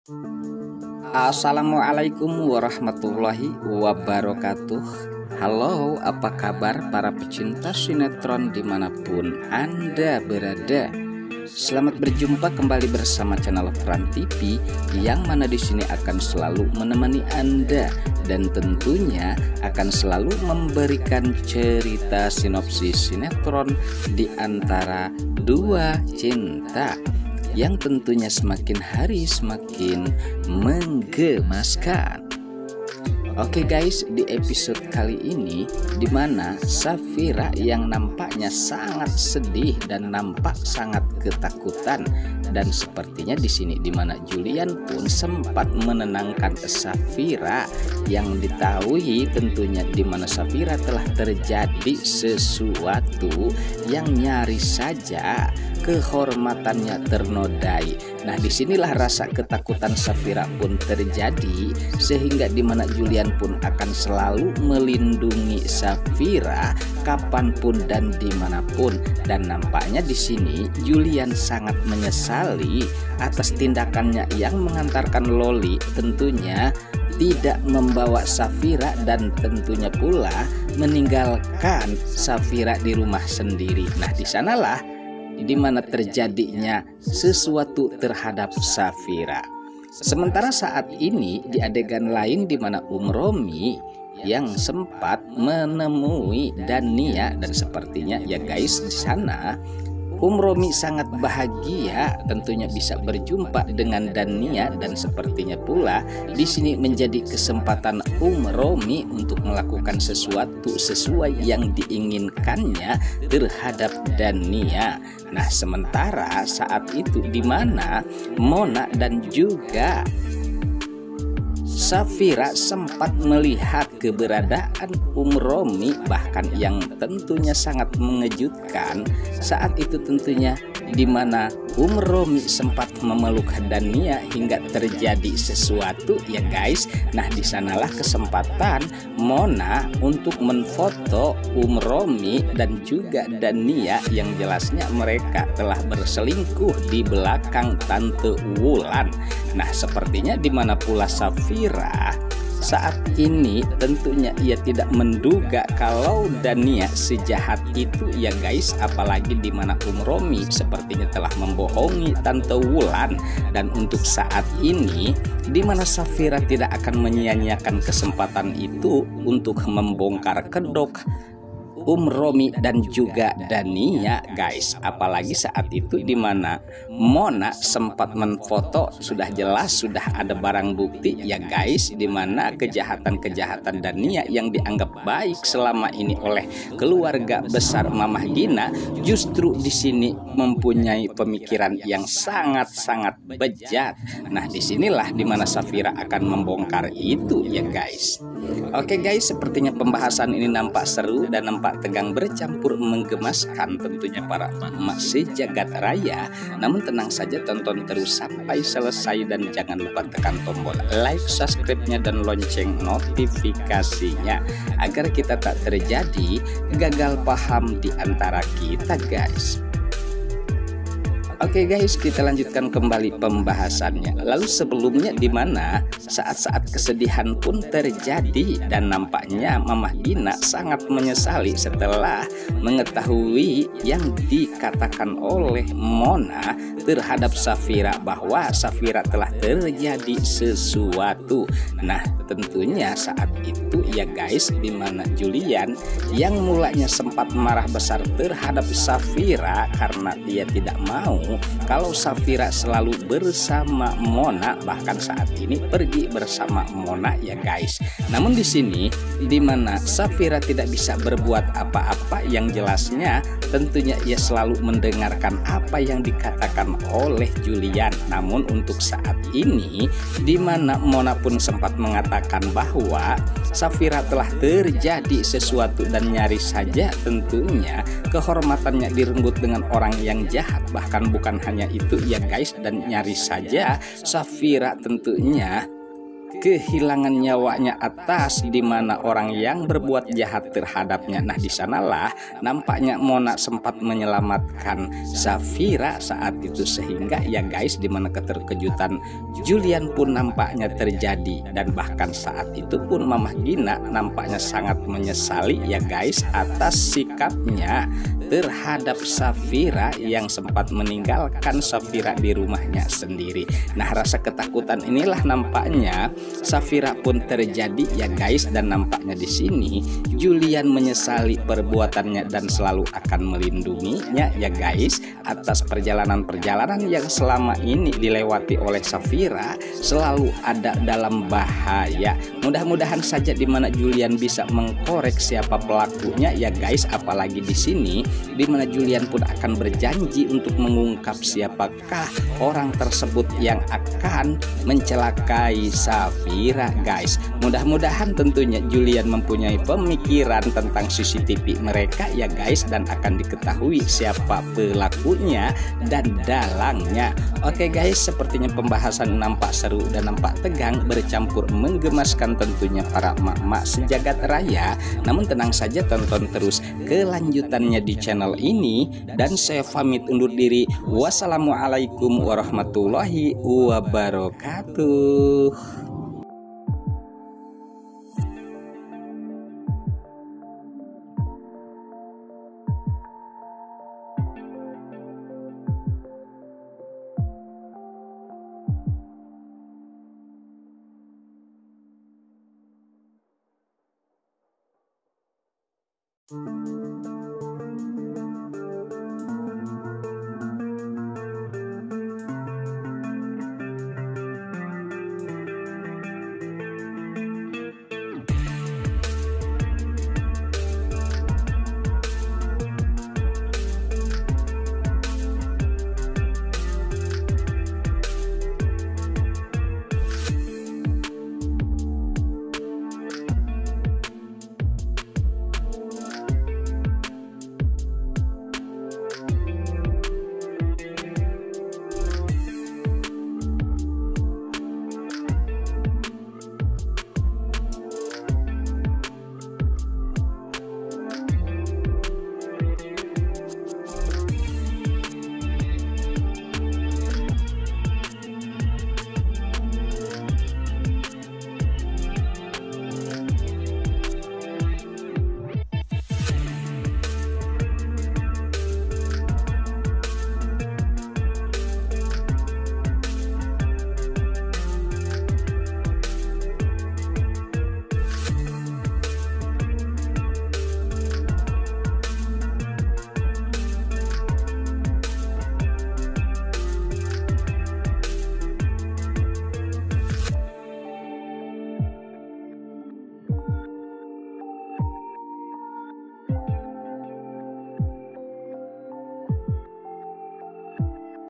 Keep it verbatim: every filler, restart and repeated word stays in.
Assalamualaikum warahmatullahi wabarakatuh. Halo, apa kabar para pecinta sinetron dimanapun Anda berada? Selamat berjumpa kembali bersama channel Fran T V, yang mana di sini akan selalu menemani Anda dan tentunya akan selalu memberikan cerita sinopsis sinetron di antara dua cinta yang tentunya semakin hari semakin menggemaskan. Oke guys, di episode kali ini dimana Safira yang nampaknya sangat sedih dan nampak sangat ketakutan, dan sepertinya di sini dimana Julian pun sempat menenangkan Safira yang diketahui tentunya dimana Safira telah terjadi sesuatu yang nyaris saja kehormatannya ternodai. Nah, disinilah rasa ketakutan Safira pun terjadi, sehingga dimana Julian pun akan selalu melindungi Safira kapanpun dan dimanapun. Dan nampaknya di sini Julian sangat menyesali atas tindakannya yang mengantarkan Loli tentunya tidak membawa Safira dan tentunya pula meninggalkan Safira di rumah sendiri. Nah, di sanalah di mana terjadinya sesuatu terhadap Safira. Sementara saat ini di adegan lain di mana Um Romi yang sempat menemui Dania, dan sepertinya ya guys di sana Um Romi sangat bahagia tentunya bisa berjumpa dengan Dania, dan sepertinya pula di sini menjadi kesempatan Um Romi untuk melakukan sesuatu sesuai yang diinginkannya terhadap Dania. Nah, sementara saat itu di mana Mona dan juga Safira sempat melihat keberadaan Um Romi, bahkan yang tentunya sangat mengejutkan saat itu tentunya di mana Um Romi sempat memeluk Dania hingga terjadi sesuatu ya guys. Nah, di sanalah kesempatan Mona untuk menfoto Um Romi dan juga Dania yang jelasnya mereka telah berselingkuh di belakang Tante Wulan. Nah, sepertinya di mana pula Safira saat ini tentunya ia tidak menduga kalau Dania sejahat itu ya guys, apalagi di mana Um Romi sepertinya telah membohongi Tante Wulan. Dan untuk saat ini di mana Safira tidak akan menyia-nyiakan kesempatan itu untuk membongkar kedok Um Romi dan juga Dania guys, apalagi saat itu di mana Mona sempat menfoto, sudah jelas sudah ada barang bukti ya guys, di mana kejahatan-kejahatan Dania yang dianggap baik selama ini oleh keluarga besar Mamah Gina justru di sini mempunyai pemikiran yang sangat-sangat bejat. Nah, disinilah di mana Safira akan membongkar itu ya guys. Oke guys, sepertinya pembahasan ini nampak seru dan nampak tegang bercampur menggemaskan tentunya para emak sejagat raya. Namun tenang saja, tonton terus sampai selesai dan jangan lupa tekan tombol like, subscribe-nya dan lonceng notifikasinya agar kita tak terjadi gagal paham di antara kita guys. Oke guys, kita lanjutkan kembali pembahasannya. Lalu sebelumnya di mana saat-saat kesedihan pun terjadi, dan nampaknya Mamah Gina sangat menyesali setelah mengetahui yang dikatakan oleh Mona terhadap Safira bahwa Safira telah terjadi sesuatu. Nah, tentunya saat itu ya guys di mana Julian yang mulanya sempat marah besar terhadap Safira karena dia tidak mau kalau Safira selalu bersama Mona, bahkan saat ini pergi bersama Mona ya guys. Namun di sini di mana Safira tidak bisa berbuat apa-apa, yang jelasnya tentunya ia selalu mendengarkan apa yang dikatakan oleh Julian. Namun untuk saat ini di mana Mona pun sempat mengatakan bahwa Safira telah terjadi sesuatu dan nyaris saja tentunya kehormatannya direnggut dengan orang yang jahat. Bahkan bukan hanya itu ya guys, dan nyaris saja Safira tentunya kehilangan nyawanya atas di mana orang yang berbuat jahat terhadapnya. Nah, di sanalah nampaknya Mona sempat menyelamatkan Safira saat itu, sehingga ya guys, di mana keterkejutan Julian pun nampaknya terjadi, dan bahkan saat itu pun Mamah Gina nampaknya sangat menyesali ya guys atas sikapnya terhadap Safira yang sempat meninggalkan Safira di rumahnya sendiri. Nah, rasa ketakutan inilah nampaknya Safira pun terjadi ya guys, dan nampaknya di sini Julian menyesali perbuatannya dan selalu akan melindunginya ya guys atas perjalanan-perjalanan yang selama ini dilewati oleh Safira selalu ada dalam bahaya. Mudah-mudahan saja di mana Julian bisa mengkorek siapa pelakunya ya guys, apalagi di sini di mana Julian pun akan berjanji untuk mengungkap siapakah orang tersebut yang akan mencelakai Safira guys. Mudah-mudahan tentunya Julian mempunyai pemikiran tentang C C T V mereka ya guys, dan akan diketahui siapa pelakunya dan dalangnya. Oke guys, sepertinya pembahasan nampak seru dan nampak tegang, bercampur menggemaskan tentunya para emak-emak sejagat raya. Namun tenang saja, tonton terus kelanjutannya di channel ini, dan saya pamit undur diri. Wassalamualaikum warahmatullahi wabarakatuh.